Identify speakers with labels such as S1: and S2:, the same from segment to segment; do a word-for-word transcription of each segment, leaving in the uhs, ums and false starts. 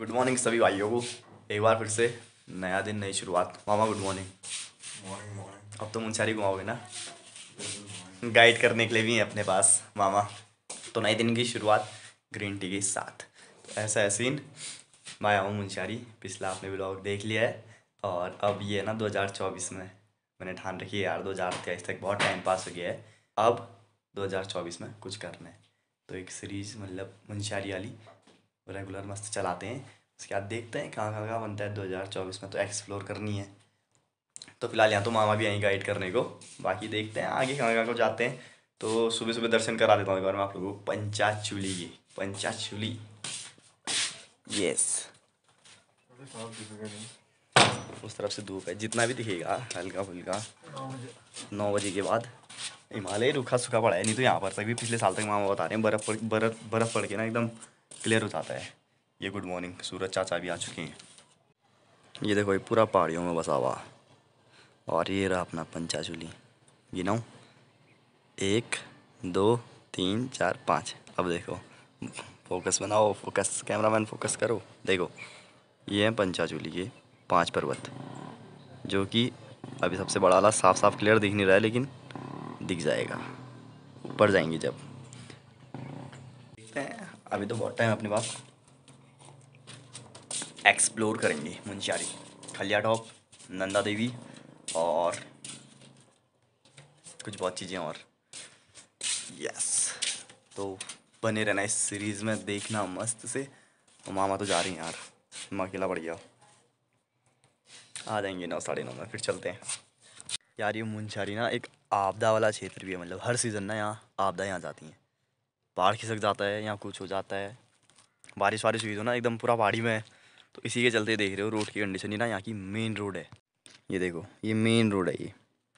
S1: Good morning सभी भाइयों को। एक बार फिर से नया दिन, नई शुरुआत। मामा गुड मॉर्निंग।
S2: Morning morning.
S1: अब तो मुंशियारी घुमाओगे ना,
S2: बिल्कुल मॉर्निंग।
S1: गाइड करने के लिए भी है अपने पास मामा। तो नए दिन की शुरुआत ग्रीन टी के साथ। तो ऐसा है सीन। मैं आया हूँ मुंशियारी, पिछला आपने ब्लॉग देख लिया है। और अब ये ना दो हज़ार चौबीस में मैंने ठान रखी है यार, दो हज़ार तेईस तक बहुत टाइम पास हो गया है। अब दो हज़ार चौबीस में कुछ करना है। तो एक सीरीज़ मतलब मुंशियारी वाली रेगुलर मस्त चलाते हैं। उसके बाद देखते हैं कहाँ कहाँ कहाँ बनता है। दो हज़ार चौबीस में तो एक्सप्लोर करनी है। तो फिलहाल यहाँ तो मामा भी यहीं गाइड करने को, बाकी देखते हैं आगे कहाँ कहाँ को जाते हैं। तो सुबह सुबह दर्शन करा देता हूँ एक बार मैं आप लोगों को पंचाचूली की। पंचाचूली, यस।
S2: अरे साहब दिखेगा नहीं।
S1: उस तरफ से धूप है, जितना भी दिखेगा हल्का फुल्का।
S2: नौ बजे।
S1: नौ बजे के बाद हिमालय रूखा सूखा पड़ा है, नहीं तो यहाँ पर तक भी पिछले साल तक मामा बता रहे हैं बर्फ़ पड़ बर्फ़ बर्फ़ पड़ के ना एकदम क्लियर हो जाता है। ये गुड मॉर्निंग, सूरज चाचा भी आ चुके हैं। ये देखो ये पूरा पहाड़ियों में बसा हुआ। और ये रहा अपना पंचाचूली। गिनाऊँ? एक, दो, तीन, चार, पाँच। अब देखो, फोकस बनाओ, फोकस कैमरामैन फोकस करो। देखो ये हैं पंचाचूली के पांच पर्वत, जो कि अभी सबसे बड़ा वाला साफ साफ क्लियर दिख नहीं रहा है, लेकिन दिख जाएगा ऊपर जाएंगे जब। देखते हैं, अभी तो बहुत टाइम अपने पास। एक्सप्लोर करेंगे मुंशियारी, खलिया टॉप, नंदा देवी और कुछ बहुत चीज़ें और। यस। तो बने रहना इस सीरीज़ में, देखना मस्त से। और मामा तो जा रही हैं यार, मैं अकेला पड़ गया। आ जाएंगे नौ साढ़े नौ में, फिर चलते हैं यार। ये मुंशियारी ना एक आपदा वाला क्षेत्र भी है, मतलब हर सीज़न ना यहाँ आपदा यहाँ जाती हैं। पहाड़ खिसक जाता है, यहाँ कुछ हो जाता है, बारिश वारिश हुई तो ना एकदम पूरा पहाड़ी में है। तो इसी के चलते देख रहे हो रोड की कंडीशन। ही ना यहाँ की मेन रोड है, ये देखो ये मेन रोड है। ये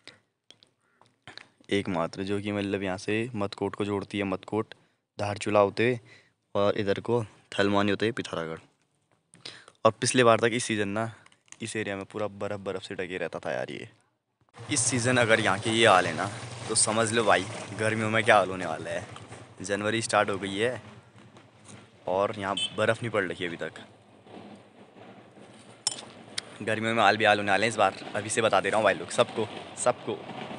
S1: एकमात्र जो कि मतलब यहाँ से मतकोट को जोड़ती है, मतकोट धारचूला होते हुए और इधर को थलमानी होते हुए पिथौरागढ़। और पिछले बार तक इस सीज़न ना इस एरिया में पूरा बर्फ़ बर्फ़ से ढके रहता था यार। ये इस सीज़न अगर यहाँ के ये हाल है ना, तो समझ लो भाई गर्मियों में क्या हाल होने वाला है। जनवरी स्टार्ट हो गई है और यहाँ बर्फ़ नहीं पड़ रही अभी तक। गर्मियों में हाल भी हाल होने वाले हैं इस बार, अभी से बता दे रहा हूँ भाई लोग सबको सबको।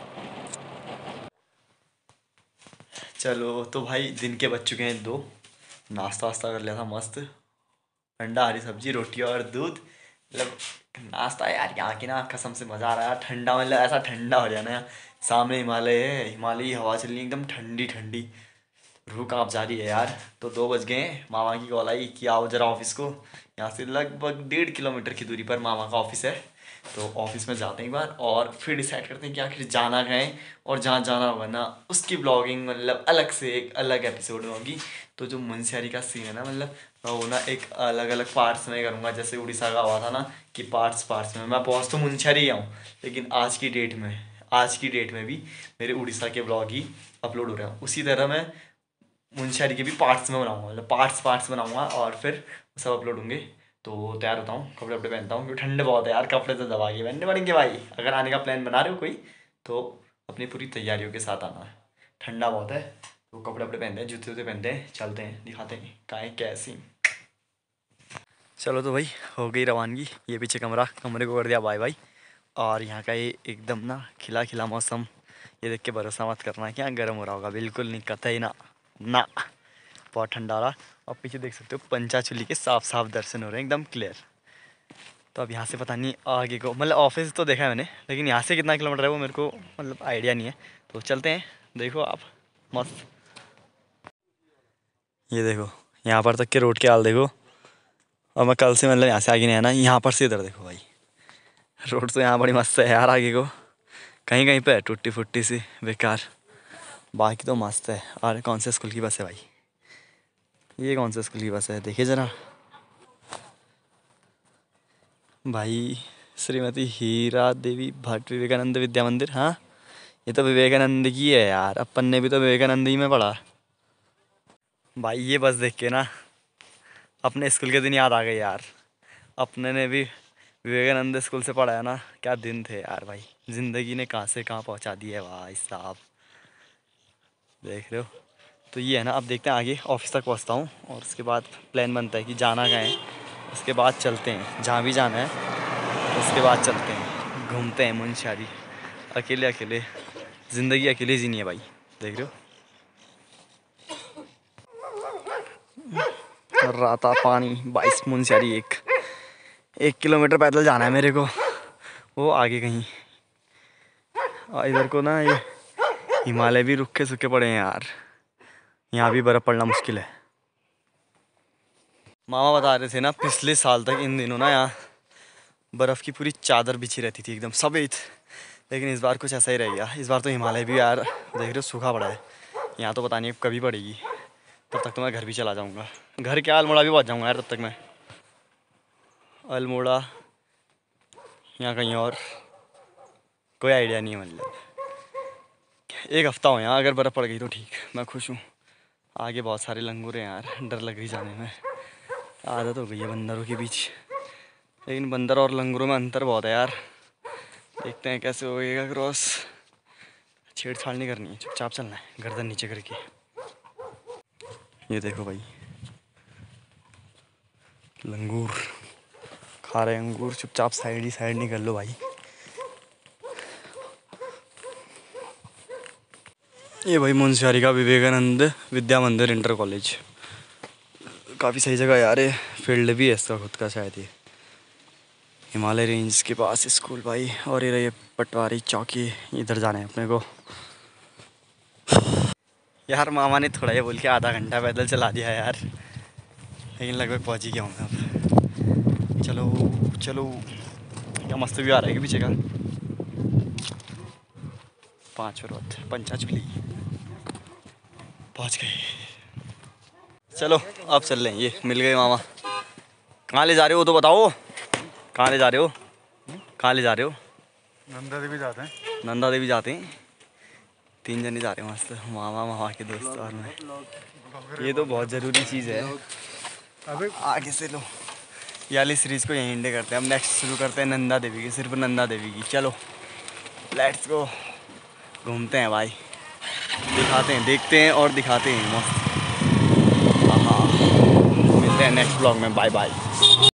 S1: चलो तो भाई दिन के बज चुके हैं दो। नाश्ता वास्ता कर लिया था मस्त, ठंडा हरी सब्जी रोटी और दूध। मतलब नाश्ता यार यहाँ की ना कसम से मज़ा आ रहा है ठंडा, मतलब ऐसा ठंडा हो जाना है। सामने हिमालय है, हिमालयी हवा चल रही है एकदम ठंडी ठंडी, रूह कांप जा रही है यार। तो दो बज गए हैं, मामा की कॉल आई कि आओ जरा ऑफिस को। यहाँ से लगभग डेढ़ किलोमीटर की दूरी पर मामा का ऑफिस है। तो ऑफिस में जाते हैं एक बार और फिर डिसाइड करते हैं कि आखिर जाना कहाँ है। और जहाँ जाना होगा ना उसकी ब्लॉगिंग मतलब अलग से एक अलग एपिसोड में होगी। तो जो मुंशियारी का सीन है ना, मतलब मैं वो ना एक अलग अलग पार्ट्स में करूँगा। जैसे उड़ीसा का हुआ था ना कि पार्ट्स पार्ट्स में, मैं पहुँच तो मुंशियारी हूँ, लेकिन आज की डेट में आज की डेट में भी मेरे उड़ीसा के ब्लॉग ही अपलोड हो रहे हैं। उसी तरह मैं मुंशियारी के भी पार्ट्स में बनाऊंगा, मतलब पार्ट्स पार्ट्स बनाऊंगा और फिर सब अपलोड होंगे। तो तैयार होता हूँ, कपड़े वपड़े पहनता हूँ क्योंकि ठंड बहुत है यार, कपड़े तो दबा के पहनने पड़ेंगे भाई। अगर आने का प्लान बना रहे हो कोई तो अपनी पूरी तैयारियों के साथ आना है, ठंडा बहुत है। तो कपड़े वपड़े पहनते हैं, जूते वूते पहनते हैं, चलते हैं दिखाते हैं कहाँ है कैसी। चलो तो भाई हो गई रवानगी। ये पीछे कमरा, कमरे को कर दिया बाय बाय। और यहाँ का ये एकदम ना खिला खिला मौसम, ये देख के भरोसा मत करना कि यहाँ गर्म हो रहा होगा, बिल्कुल नहीं, कतई ना ना। बहुत ठंडा रहा। और पीछे देख सकते हो पंचाचूली के साफ साफ दर्शन हो रहे हैं एकदम क्लियर। तो अब यहाँ से पता नहीं आगे को, मतलब ऑफिस तो देखा है मैंने, लेकिन यहाँ से कितना किलोमीटर है वो मेरे को मतलब आइडिया नहीं है। तो चलते हैं, देखो आप मस्त। ये देखो यहाँ पर तक के रोड के हाल देखो। और मैं कल से मतलब यहाँ से आगे नहीं आया ना, यहाँ पर से इधर देखो भाई, रोड तो यहाँ बड़ी मस्त है यार। आगे को कहीं कहीं पे टूटी फुट्टी सी बेकार, बाकी तो मस्त है। और कौन से स्कूल की बस है भाई, ये कौन से स्कूल की बस है देखिए ज़रा भाई। श्रीमती हीरा देवी भट्ट विवेकानंद विद्या मंदिर, हाँ ये तो विवेकानंद की है यार, अपन ने भी तो विवेकानंद ही में पढ़ा। भाई ये बस देख के ना अपने स्कूल के दिन याद आ गए यार। अपने ने भी विवेकानंद स्कूल से पढ़ा है ना, क्या दिन थे यार भाई। ज़िंदगी ने कहाँ से कहाँ पहुँचा दी है भाई साहब, देख रहे हो। तो ये है ना, अब देखते हैं आगे ऑफिस तक पहुँचता हूँ और उसके बाद प्लान बनता है कि जाना कहाँ है। उसके बाद चलते हैं जहाँ भी जाना है, उसके बाद चलते हैं, घूमते हैं मुंशियारी। अकेले अकेले ज़िंदगी अकेले जीनी है भाई, देख रहे हो। कर रहा था पानी बाईस मुंशियारी, एक एक किलोमीटर पैदल जाना है मेरे को, वो आगे कहीं। और इधर को ना ये हिमालय भी रुखे सूखे पड़े हैं यार, यहाँ भी बर्फ़ पड़ना मुश्किल है। मामा बता रहे थे ना पिछले साल तक इन दिनों ना यहाँ बर्फ़ की पूरी चादर बिछी रहती थी एकदम सफ़ेद, लेकिन इस बार कुछ ऐसा ही रह गया। इस बार तो हिमालय भी यार देख रहे हो सूखा पड़ा है। यहाँ तो पता नहीं कभी पड़ेगी, तब तक तो मैं घर भी चला जाऊँगा। घर क्या, अल्मोड़ा भी पहुँच जाऊँगा यार तब तक मैं। अल्मोड़ा यहाँ कहीं और कोई आइडिया नहीं है, मतलब एक हफ़्ता हो यहाँ, अगर बर्फ़ पड़ गई तो ठीक, मैं खुश हूँ। आगे बहुत सारे लंगूर हैं यार, डर लग रही जाने में। आदत हो गई है बंदरों के बीच, लेकिन बंदर और लंगूरों में अंतर बहुत है यार। देखते हैं कैसे होएगा क्रॉस। छेड़छाड़ नहीं करनी है, चुपचाप चलना है गर्दन नीचे करके। ये देखो भाई लंगूर खा रहे अंगूर, चुपचाप साइड ही साइड नहीं कर लो भाई। ये भाई मुंशियारी का विवेकानंद विद्या मंदिर इंटर कॉलेज, काफ़ी सही जगह यार। ये फील्ड भी है इसका खुद का शायद, ये हिमालय रेंज के पास स्कूल भाई। और ये रही पटवारी चौकी, इधर जाना है अपने को। यार मामा ने थोड़ा ये बोल के आधा घंटा पैदल चला दिया यार, लेकिन लगभग पहुंच ही गया हूँ मैं अब। चलो चलो, क्या मस्त भी आ रहा है कि पीछे का। पाँच फुट पंचा चुली पहुँच गए। चलो अब चल लें, ये मिल गए मामा। कहाँ ले जा रहे हो तो बताओ, कहाँ ले जा रहे हो, कहाँ ले जा रहे हो?
S2: नंदा देवी जाते हैं।
S1: नंदा देवी जाते हैं, तीन जने जा रहे हैं मस्त, मामा मामा के दोस्त और मैं। ये तो बहुत ज़रूरी चीज़ है।
S2: अबे
S1: आगे से लो, ये वाली सीरीज़ को यहीं एंड करते हैं। अब नेक्स्ट शुरू करते हैं नंदा देवी की, सिर्फ नंदा देवी की। चलो लेट्स गो, घूमते हैं भाई, दिखाते हैं, देखते हैं और दिखाते हैं मस्त। हाँ, मिलते हैं नेक्स्ट ब्लॉग में, बाय बाय।